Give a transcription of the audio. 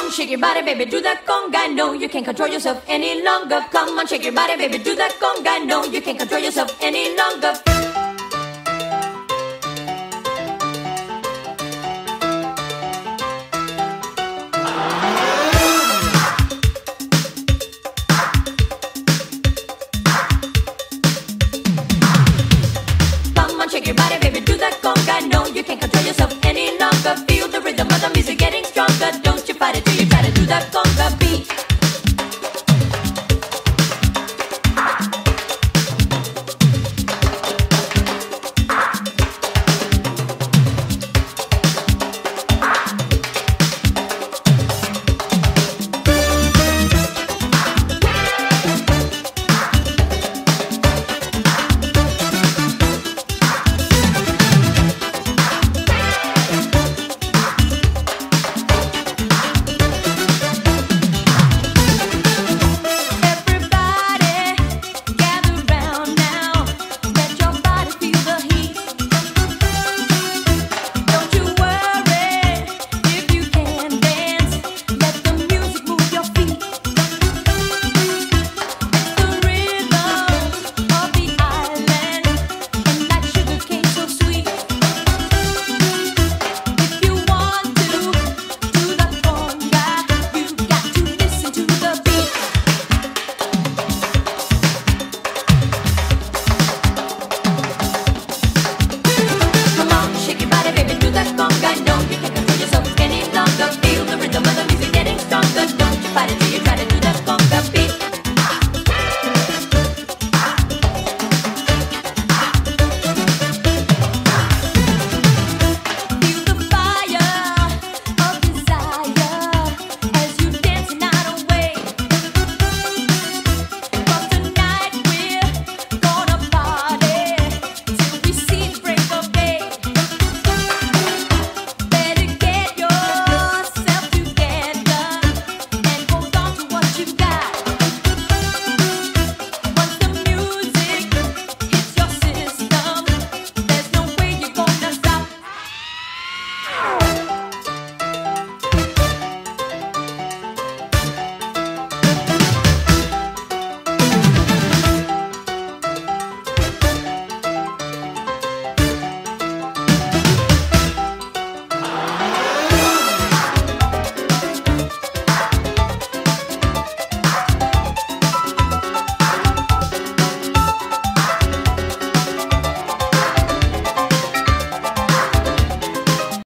on, shake your body, baby, do that conga. No, you can't control yourself any longer. Come on, shake your body, baby, do that conga. No, you can't control yourself any longer. Shake your body, baby, do that conga. No, you can't control yourself any longer. Feel the rhythm of the music.